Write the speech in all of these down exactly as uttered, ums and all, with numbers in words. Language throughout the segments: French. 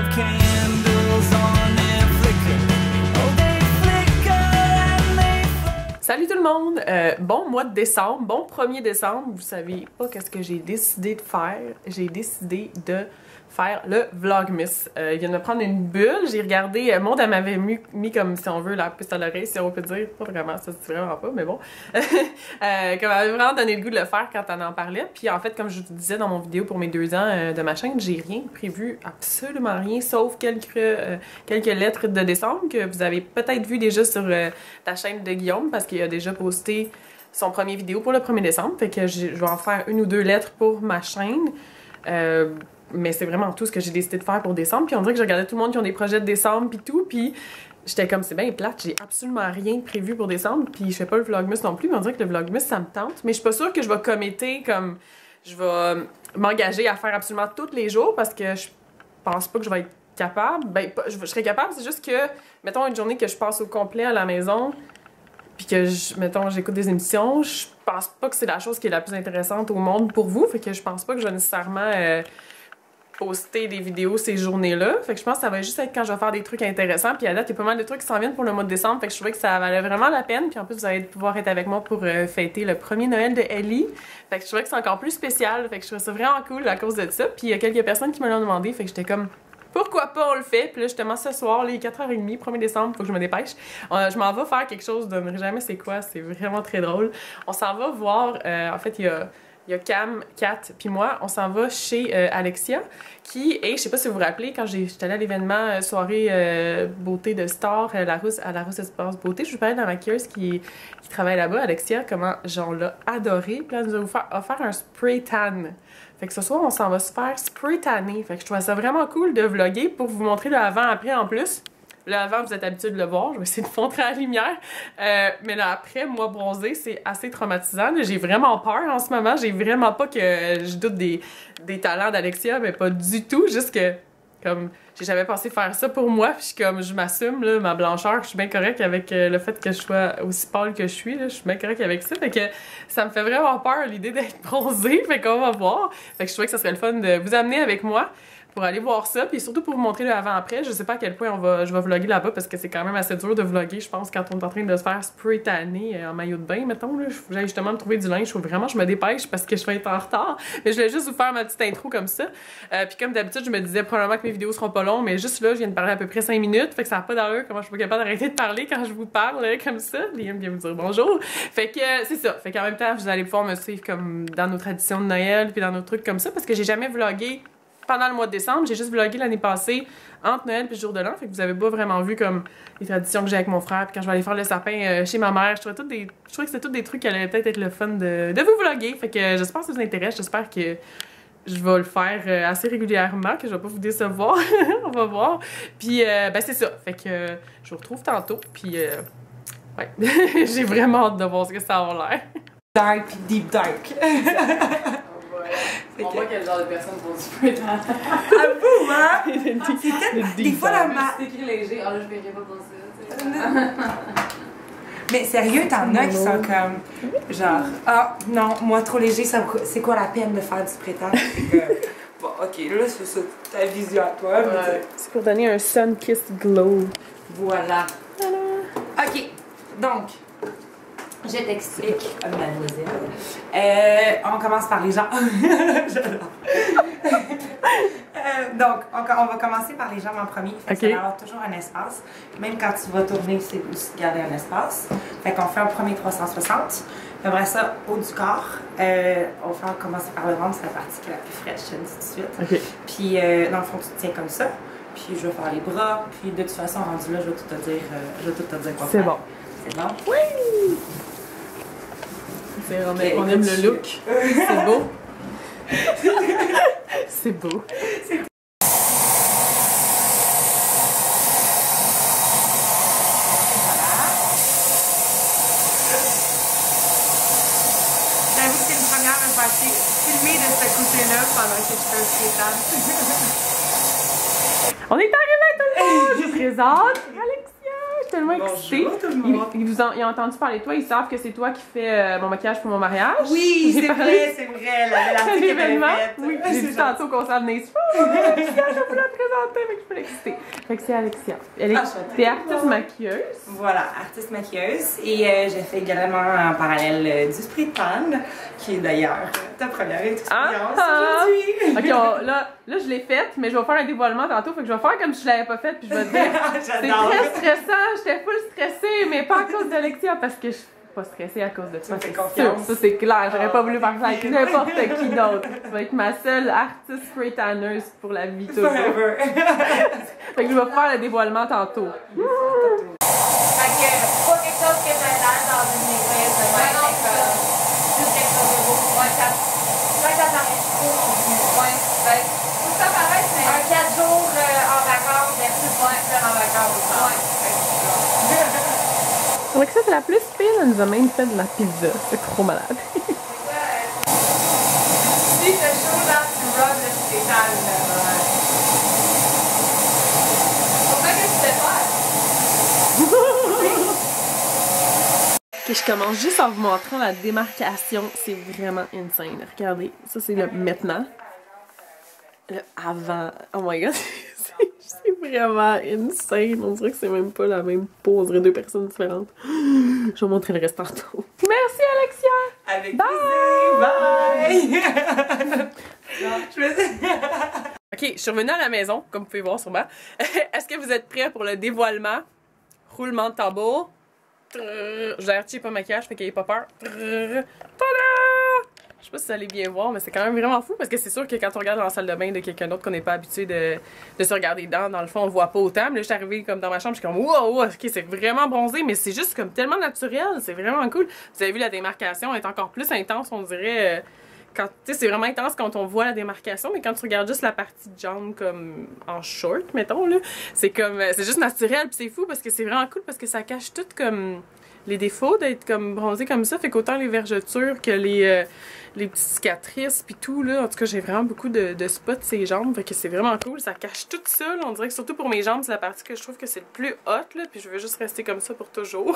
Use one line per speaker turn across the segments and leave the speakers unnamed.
of candles on their flicker. Oh, they flicker and they flicker.
Salut tout le monde! Euh, bon mois de décembre, bon premier décembre. Vous savez pas qu'est-ce que j'ai décidé de faire. J'ai décidé de faire le Vlogmas. Euh, il vient de me prendre une bulle. J'ai regardé, le monde elle m'avait mis, mis comme si on veut la puce à l'oreille, si on peut dire. Pas vraiment, ça c'est vraiment pas, mais bon. euh, comme elle m'avait vraiment donné le goût de le faire quand on en parlait. Puis en fait, comme je vous disais dans mon vidéo pour mes deux ans euh, de ma chaîne, j'ai rien prévu, absolument rien, sauf quelques, euh, quelques lettres de décembre que vous avez peut-être vu déjà sur euh, la chaîne de Guillaume parce qu'il a déjà posté son premier vidéo pour le premier décembre. Fait que je vais en faire une ou deux lettres pour ma chaîne. Euh, Mais c'est vraiment tout ce que j'ai décidé de faire pour décembre. Puis on dirait que je regardais tout le monde qui ont des projets de décembre puis tout. Puis j'étais comme, c'est bien plate, j'ai absolument rien prévu pour décembre. Puis je fais pas le Vlogmas non plus. Mais on dirait que le Vlogmas, ça me tente. Mais je suis pas sûre que je vais commettre comme... Je vais m'engager à faire absolument tous les jours parce que je pense pas que je vais être capable. Ben, je, je serais capable, c'est juste que, mettons, une journée que je passe au complet à la maison... Puis que, je, mettons, j'écoute des émissions, je pense pas que c'est la chose qui est la plus intéressante au monde pour vous. Fait que je pense pas que je vais nécessairement... Euh, poster des vidéos ces journées-là. Fait que je pense que ça va juste être quand je vais faire des trucs intéressants. Puis à date, il y a pas mal de trucs qui s'en viennent pour le mois de décembre. Fait que je trouvais que ça valait vraiment la peine. Puis en plus, vous allez pouvoir être avec moi pour euh, fêter le premier Noël de Ellie. Fait que je trouvais que c'est encore plus spécial. Fait que je trouvais ça vraiment cool à cause de ça. Puis il y a quelques personnes qui me l'ont demandé. Fait que j'étais comme... Pourquoi pas on le fait? Puis là, justement, ce soir, les quatre heures trente, premier décembre, faut que je me dépêche. Euh, je m'en vais faire quelque chose, je ne donnerai jamais c'est quoi, c'est vraiment très drôle. On s'en va voir, euh, en fait, il y a... Il y a Cam, Kat, puis moi, on s'en va chez euh, Alexia, qui est, je sais pas si vous vous rappelez, quand j'étais allée à l'événement euh, soirée euh, beauté de Star euh, la Rousse, à la Rousse Espace Beauté, je vous parlais de la maquilleuse qui, qui travaille là-bas, Alexia, comment j'en l'ai adoré. Puis là, elle nous a offert, offert un spray tan. Fait que ce soir, on s'en va se faire spray tanner. Fait que je trouvais ça vraiment cool de vlogger pour vous montrer le avant-après en plus. Là, avant, vous êtes habitué de le voir. Je vais essayer de montrer à la lumière. Euh, mais là, après, moi, bronzé, c'est assez traumatisant. J'ai vraiment peur en ce moment. J'ai vraiment pas que je doute des, des talents d'Alexia, mais pas du tout. Juste que, comme, j'ai jamais pensé faire ça pour moi. Puis comme je m'assume, là, ma blancheur, je suis bien correcte avec euh, le fait que je sois aussi pâle que je suis. Là, je suis bien correcte avec ça. Fait que ça me fait vraiment peur, l'idée d'être bronzée. Fait qu'on va voir. Fait que je trouvais que ça serait le fun de vous amener avec moi pour aller voir ça, puis surtout pour vous montrer le avant-après. Je sais pas à quel point on va, je vais vlogger là-bas, parce que c'est quand même assez dur de vlogger, je pense, quand on est en train de se faire spray tanner en maillot de bain, mettons. Là. J'allais justement me trouver du linge, il faut vraiment je me dépêche parce que je vais être en retard. Mais je voulais juste vous faire ma petite intro comme ça. Euh, puis comme d'habitude, je me disais probablement que mes vidéos seront pas longues, mais juste là, je viens de parler à peu près cinq minutes, fait que ça n'a pas d'allure, comment je suis pas capable d'arrêter de parler quand je vous parle là, comme ça. Liam vient me dire bonjour. Fait que euh, c'est ça. Fait qu'en même temps, vous allez pouvoir me suivre comme dans nos traditions de Noël, puis dans nos trucs comme ça, parce que j'ai jamais vlogué pendant le mois de décembre. J'ai juste vlogué l'année passée entre Noël et le jour de l'an. Fait que vous avez pas vraiment vu comme les traditions que j'ai avec mon frère. Puis quand je vais aller faire le sapin euh, chez ma mère, je trouvais, toutes des... je trouvais que c'était tous des trucs qui allaient peut-être être le fun de, de vous vlogger. Fait que euh, j'espère que ça vous intéresse. J'espère que je vais le faire euh, assez régulièrement, que je vais pas vous décevoir. On va voir. Puis euh, ben c'est ça. Fait que euh, je vous retrouve tantôt. Puis euh, ouais, j'ai vraiment hâte de voir ce que ça va l'air.
Dark, deep dark.
On voit quel genre de personnes vont du spray tan.
À vous, hein? C'est des fois la ma...
C'est écrit léger, ah là je verrais pas pour ça.
Mais sérieux, t'en as qui sont comme genre ah non, moi trop léger, c'est quoi la peine de faire du spray tan? Bon, ok, là c'est ça, ta vision à toi.
Ouais. C'est pour donner un sun-kissed glow.
Voilà. Voilà. Ok, donc. Je t'explique, mademoiselle. Euh, on commence par les gens. J'adore. euh, donc, on, on va commencer par les jambes en premier. Fait que okay. Ça va avoir toujours un espace. Même quand tu vas tourner, c'est aussi garder un espace. Fait qu'on fait un premier trois cent soixante. Après ça, haut du corps. Euh, on va commencer par le ventre, c'est la partie qui est la plus fraîche, je te dis tout de suite.
Okay.
Puis, euh, dans le fond, tu te tiens comme ça. Puis, je vais faire les bras. Puis, de toute façon, rendu là, je vais tout te dire, euh, je vais tout te dire quoi faire.
C'est bon.
C'est bon?
Oui! On aime, on aime le look. C'est beau. C'est beau.
J'avoue que c'est une première à me faire filmer de ce côté-là pendant que je fais un spray tan.
On est arrivé tout le monde! Je présente Alexia! Je suis tellement excitée.
Bonjour tout le monde!
Ils, ils, vous ont, ils ont entendu parler de toi, ils savent que c'est toi qui fais euh, mon maquillage pour mon mariage.
Oui, c'est vrai, c'est vrai, la belle article
l'événement.
que
Oui, j'ai dit tantôt qu'on s'en venait ici. Oh, je vais vous la présenter, mais je full excitée. Fait que c'est Alexia. Elle est,
Ah, je suis
t'es
très
artiste
contente.
maquilleuse.
Voilà, artiste maquilleuse. Et euh, j'ai fait également en parallèle euh, du spray tan, qui est d'ailleurs euh, ta première expérience
Ah,
aujourd'hui.
Ok, on- là, là je l'ai faite, mais je vais faire un dévoilement tantôt. Fait que je vais faire comme si je l'avais pas faite, puis je vais te dire. C'est
J'adore.
très stressant, j'étais full stressée, mais pas à cause d'Alexia, parce que je suis pas stressée à cause de toi.
me fais
c'est
confiance.
sûr. Ça, c'est clair. J'aurais pas voulu faire ça avec
oui.
n'importe qui d'autre. Tu vas être ma seule artiste spray tanneuse pour la vie toujours.
Forever.
Fait que je vais faire le dévoilement tantôt.
Fait que pas quelque chose que t'as l'air dans une église de même,
non,
mais comme juste quelque chose de beau. Ouais, ça, ça, ça paraît trop non plus.
Ouais, ben, faut que ça paraisse, mais.
Un quatre jours euh, en vacances versus ouais. faire en vacances.
Ouais.
Donc ça, c'est la plus fine. Elle nous a même fait de la pizza. C'est trop malade.
Si t'as chaud là, tu rubs le spécial.
Faut bien que tu te fasses.
Ok, je commence juste en vous montrant la démarcation. C'est vraiment insane. Regardez, ça c'est le maintenant. Le avant. Oh my god, c'est c'est vraiment insane. On dirait que c'est même pas la même peau. On dirait deux personnes différentes. Je vais vous montrer le reste tantôt. Merci Alexia!
Avec
Bye!
plaisir. Bye! Je me dis...
Ok, je suis revenue à la maison, comme vous pouvez voir sûrement. Est-ce que vous êtes prêts pour le dévoilement? Roulement de tambour. Trrr. J'ai l'air cheap en maquillage, fait qu'il n'y ait pas peur. Trrr. Tada! Je sais pas si vous allez bien voir, mais c'est quand même vraiment fou parce que c'est sûr que quand on regarde dans la salle de bain de quelqu'un d'autre qu'on n'est pas habitué de, de se regarder dedans, dans le fond, on le voit pas autant. Mais là, je suis arrivée comme dans ma chambre, je suis comme wow, wow, ok, c'est vraiment bronzé, mais c'est juste comme tellement naturel, c'est vraiment cool. Vous avez vu la démarcation est encore plus intense, on dirait. Euh, quand tu sais, c'est vraiment intense quand on voit la démarcation, mais quand tu regardes juste la partie de jambe comme en short, mettons là, c'est comme c'est juste naturel, puis c'est fou parce que c'est vraiment cool parce que ça cache tout comme les défauts d'être comme bronzé comme ça, fait qu'autant les vergetures que les euh, les petites cicatrices puis tout là, en tout cas j'ai vraiment beaucoup de, de spots sur les jambes, fait que c'est vraiment cool, ça cache tout ça là. On dirait que surtout pour mes jambes c'est la partie que je trouve que c'est le plus hot là, puis je veux juste rester comme ça pour toujours.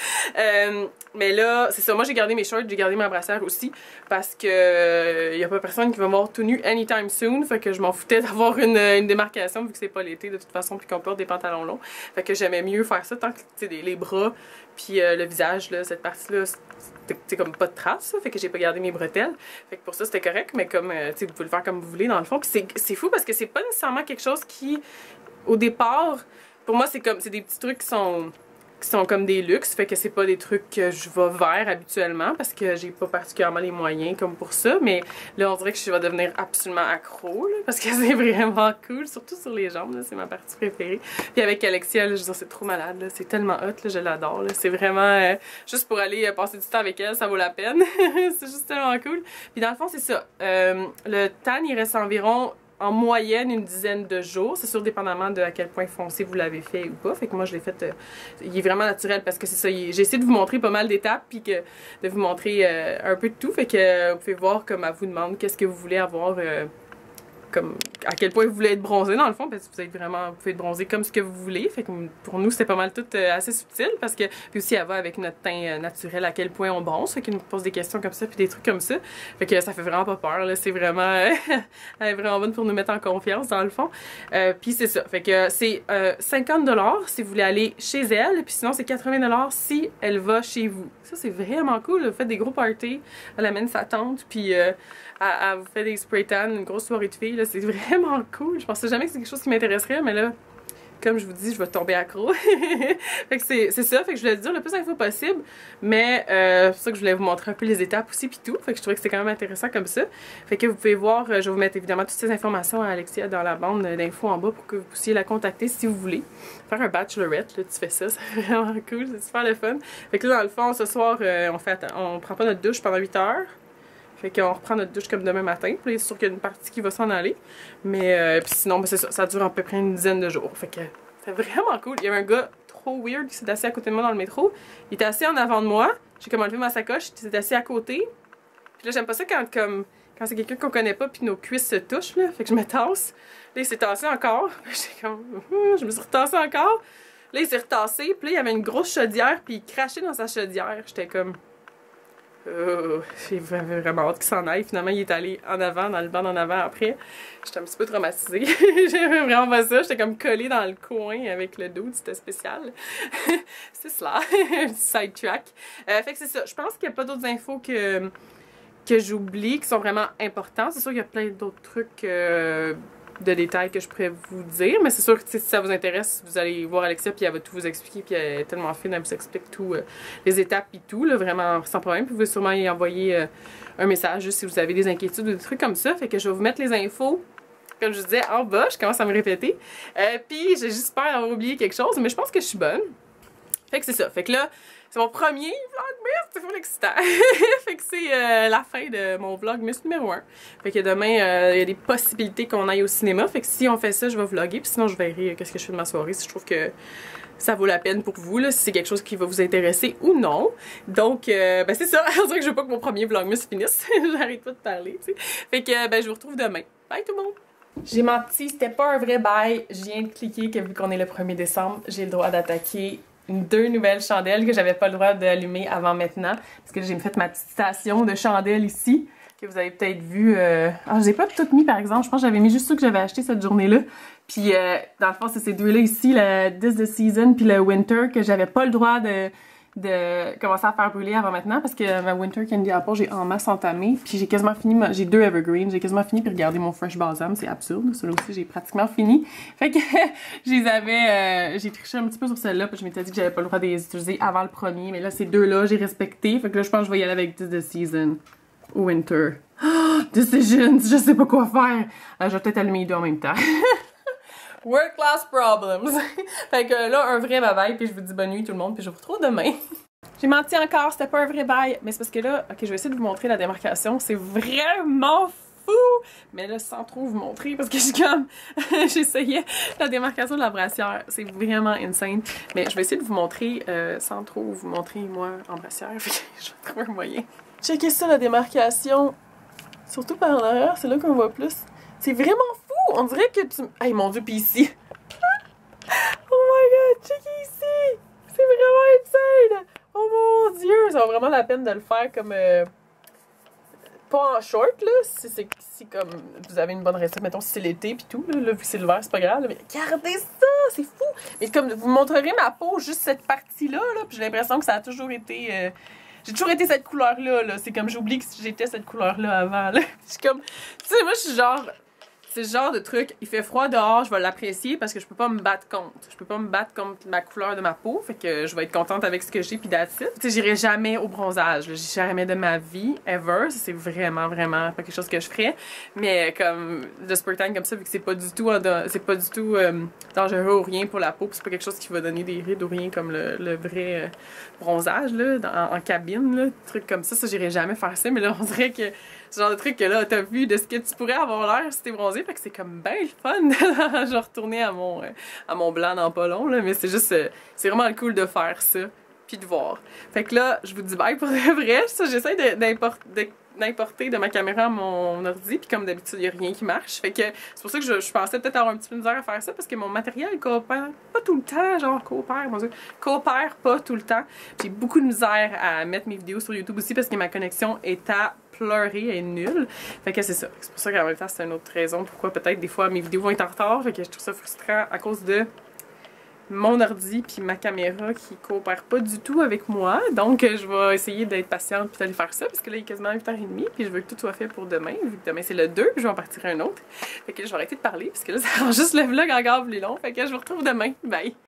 euh, mais là c'est ça, moi j'ai gardé mes shorts, j'ai gardé ma brassière aussi parce que euh, y a pas personne qui va me voir tout nu anytime soon, fait que je m'en foutais d'avoir une, une démarcation vu que c'est pas l'été de toute façon puis qu'on porte des pantalons longs, fait que j'aimais mieux faire ça tant que tu sais les bras puis euh, le visage là, cette partie là c'est comme pas de traces, ça, fait que j'ai pas gardé mes bretelles. Fait que pour ça, c'était correct, mais comme, euh, tu sais, vous pouvez le faire comme vous voulez, dans le fond. Puis c'est fou parce que c'est pas nécessairement quelque chose qui, au départ, pour moi, c'est comme, c'est des petits trucs qui sont, qui sont comme des luxes, fait que c'est pas des trucs que je vais vers habituellement parce que j'ai pas particulièrement les moyens comme pour ça, mais là, on dirait que je vais devenir absolument accro, là, parce que c'est vraiment cool, surtout sur les jambes, là, c'est ma partie préférée. Puis avec Alexia, là, je veux dire, c'est trop malade, là, c'est tellement hot, là, je l'adore, là, c'est vraiment, euh, juste pour aller euh, passer du temps avec elle, ça vaut la peine, c'est juste tellement cool. Puis dans le fond, c'est ça, euh, le tan, il reste environ en moyenne une dizaine de jours. C'est sûr, dépendamment de à quel point foncé vous l'avez fait ou pas. Fait que moi, je l'ai fait... Euh, il est vraiment naturel parce que c'est ça. J'ai essayé de vous montrer pas mal d'étapes puis que de vous montrer euh, un peu de tout. Fait que euh, vous pouvez voir comme elle vous demande qu'est-ce que vous voulez avoir... Euh, comme à quel point vous voulez être bronzé dans le fond, parce que vous êtes vraiment, vous pouvez être bronzé comme ce que vous voulez. Fait que pour nous, c'était pas mal tout euh, assez subtil parce que, puis aussi, elle va avec notre teint euh, naturel à quel point on bronze. Fait qu'elle nous pose des questions comme ça, puis des trucs comme ça. Fait que ça fait vraiment pas peur, là. C'est vraiment, euh, elle est vraiment bonne pour nous mettre en confiance dans le fond. Euh, puis c'est ça. Fait que c'est euh, cinquante dollars si vous voulez aller chez elle, puis sinon c'est quatre-vingts dollars si elle va chez vous. Ça, c'est vraiment cool. Vous faites des gros parties, elle amène sa tante, puis euh, elle, elle vous fait des spray tan, une grosse soirée de filles. C'est vraiment cool. Je pensais jamais que c'est quelque chose qui m'intéresserait, mais là, comme je vous dis, je vais tomber accro. Fait que c'est ça. Fait que je voulais dire le plus d'infos possible, mais euh, c'est pour ça que je voulais vous montrer un peu les étapes aussi, puis tout. Fait que je trouvais que c'était quand même intéressant comme ça. Fait que vous pouvez voir, je vais vous mettre évidemment toutes ces informations à Alexia dans la bande d'infos en bas pour que vous puissiez la contacter si vous voulez. Faire un bachelorette, là, tu fais ça, c'est vraiment cool, c'est super le fun. Fait que là, dans le fond, ce soir, euh, on fait, on prend pas notre douche pendant huit heures. Fait qu'on reprend notre douche comme demain matin. Puis c'est sûr qu'il y a une partie qui va s'en aller. Mais euh, puis sinon, ben c'est ça. Ça dure à peu près une dizaine de jours. Fait que c'est vraiment cool. Il y avait un gars trop weird qui s'est assis à côté de moi dans le métro. Il était assis en avant de moi. J'ai comme enlevé ma sacoche. Il s'est assis à côté. Puis là, j'aime pas ça quand comme quand c'est quelqu'un qu'on connaît pas puis nos cuisses se touchent. Là. Fait que je me tasse. Là, il s'est tassé encore. J'étais comme... je me suis retassée encore. Là, il s'est retassé. Puis là, il y avait une grosse chaudière. Puis il crachait dans sa chaudière. J'étais comme... Oh, j'ai vraiment hâte qu'il s'en aille. Finalement, il est allé en avant, dans le banc en avant après. J'étais un petit peu traumatisée. J'aimais vraiment pas ça. J'étais comme collée dans le coin avec le dude. C'était spécial. C'est cela. Sidetrack. Euh, fait que c'est ça. Je pense qu'il n'y a pas d'autres infos que, que j'oublie qui sont vraiment importants. C'est sûr qu'il y a plein d'autres trucs euh, de détails que je pourrais vous dire. Mais c'est sûr que si ça vous intéresse, vous allez voir Alexia puis elle va tout vous expliquer. Puis elle est tellement fine, elle vous explique tout, euh, les étapes et tout, là, vraiment sans problème. Puis vous pouvez sûrement y envoyer euh, un message juste si vous avez des inquiétudes ou des trucs comme ça. Fait que je vais vous mettre les infos, comme je vous disais, en bas. Je commence à me répéter. Euh, puis j'ai juste peur d'avoir oublié quelque chose, mais je pense que je suis bonne. Fait que c'est ça. Fait que là, c'est mon premier vlogmas, c'est full excitant. Fait que c'est euh, la fin de mon vlogmas numéro un. Fait que demain, il euh, y a des possibilités qu'on aille au cinéma. Fait que si on fait ça, je vais vlogger. Puis sinon, je verrai euh, qu'est-ce que je fais de ma soirée. Si je trouve que ça vaut la peine pour vous, là, si c'est quelque chose qui va vous intéresser ou non. Donc, euh, ben c'est ça. On dirait que je veux pas que mon premier vlogmas finisse. J'arrête pas de parler, tu sais. Fait que, ben je vous retrouve demain. Bye tout le monde! J'ai menti, c'était pas un vrai bail. Je viens de cliquer que vu qu'on est le premier décembre, j'ai le droit d'attaquer deux nouvelles chandelles que j'avais pas le droit d'allumer avant maintenant. Parce que j'ai fait ma petite station de chandelles ici, que vous avez peut-être vu. Euh... Ah, j'ai pas toutes mis par exemple. Je pense que j'avais mis juste ceux que j'avais acheté cette journée-là. Puis euh, dans le fond, c'est ces deux-là ici, le This the Season puis le Winter, que j'avais pas le droit de, de commencer à faire brûler avant maintenant. Parce que ma Winter Candy Apple, j'ai en masse entamé. Puis j'ai quasiment fini, ma... j'ai deux Evergreen. J'ai quasiment fini, puis regardez mon Fresh Balsam, c'est absurde. Celui-là aussi, j'ai pratiquement fini. Fait que je les avais, euh, j'ai triché un petit peu sur celle-là, puis je m'étais dit que j'avais pas le droit de les utiliser avant le premier. Mais là, ces deux-là, j'ai respecté. Fait que là, je pense que je vais y aller avec This the Season ou Winter. Oh, Decisions, je sais pas quoi faire. Euh, je vais peut-être allumer les deux en même temps. Work class problems. Fait que là, un vrai bye-bye, puis je vous dis bonne nuit tout le monde, puis je vous retrouve demain. J'ai menti encore, c'était pas un vrai bye, mais c'est parce que là, ok, je vais essayer de vous montrer la démarcation, c'est vraiment fou! Mais là, sans trop vous montrer, parce que je suis comme, j'essayais la démarcation de la brassière, c'est vraiment insane. Mais je vais essayer de vous montrer, euh, sans trop vous montrer, moi, en brassière, fait que je vais trouver un moyen. Checkez ça, la démarcation, surtout par en arrière, c'est là qu'on voit plus. C'est vraiment fou! On dirait que tu... Hey, mon Dieu, pis ici! Oh my god, checkez ici! C'est vraiment insane! Oh mon Dieu! Ça vaut vraiment la peine de le faire comme... Euh... Pas en short, là, si c'est si comme vous avez une bonne recette, mettons si c'est l'été pis tout, là, là vu que c'est l'hiver, c'est pas grave, là, mais regardez ça! C'est fou! Mais comme vous montrerez ma peau, juste cette partie-là, là, pis j'ai l'impression que ça a toujours été... Euh... J'ai toujours été cette couleur-là, là. C'est comme j'oublie que j'étais cette couleur-là avant, là. Je suis comme... Tu sais, moi, je suis genre... C'est ce genre de truc, il fait froid dehors, je vais l'apprécier parce que je peux pas me battre contre. Je peux pas me battre contre ma couleur de ma peau, fait que je vais être contente avec ce que j'ai pis that's it. Tu sais, j'irai jamais au bronzage, j'irai jamais de ma vie, ever. C'est vraiment, vraiment pas quelque chose que je ferais. Mais comme, le spray tan comme ça, vu que c'est pas du tout, c'est pas du tout euh, dangereux ou rien pour la peau, c'est pas quelque chose qui va donner des rides ou rien comme le, le vrai euh, bronzage, là, dans, en cabine, là, truc comme ça, ça, j'irai jamais faire ça, mais là, on dirait que ce genre de truc que là, t'as vu de ce que tu pourrais avoir l'air si t'es bronzé, fait que c'est comme ben le fun de je retourner à mon, à mon blanc dans pas long, là, mais c'est juste, c'est vraiment cool de faire ça, puis de voir. Fait que là, je vous dis bye pour de vrai, ça, j'essaie d'importer d'importer de ma caméra à mon ordi, puis comme d'habitude, il n'y a rien qui marche. Fait que c'est pour ça que je, je pensais peut-être avoir un petit peu de misère à faire ça, parce que mon matériel coopère pas tout le temps, genre coopère, mon Dieu, coopère pas tout le temps. J'ai beaucoup de misère à mettre mes vidéos sur YouTube aussi, parce que ma connexion est à pleurer, elle est nulle. Fait que c'est ça. C'est pour ça qu'en même temps, c'est une autre raison pourquoi peut-être des fois mes vidéos vont être en retard. Fait que je trouve ça frustrant à cause de mon ordi puis ma caméra qui coopère pas du tout avec moi. Donc, je vais essayer d'être patiente puis d'aller faire ça parce que là, il est quasiment huit heures trente puis je veux que tout soit fait pour demain. Vu que demain, c'est le deux puis je vais en partir un autre. Fait que là, je vais arrêter de parler parce que là, ça rend juste le vlog encore plus long. Fait que je vous retrouve demain. Bye!